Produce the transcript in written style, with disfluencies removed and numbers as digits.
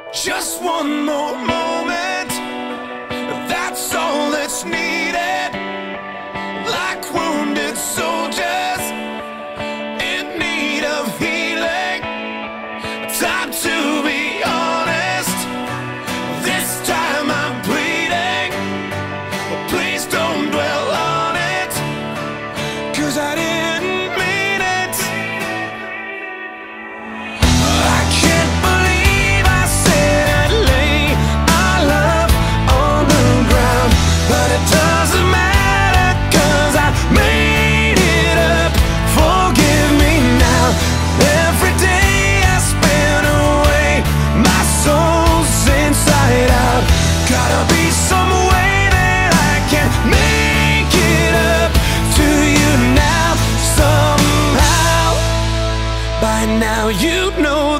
Just one more moment, that's all that's needed. Like wounded soldiers in need of healing. Time to be honest, this time I'm bleeding. Please don't dwell on it, 'cause I didn't mean it. I can't believe I said I'd lay our love on the ground, but it doesn't matter, 'cause I made it up. Forgive me now. Every day I spin away, my soul's inside out. Gotta be some way that I can make it up to you now. Somehow, by now you know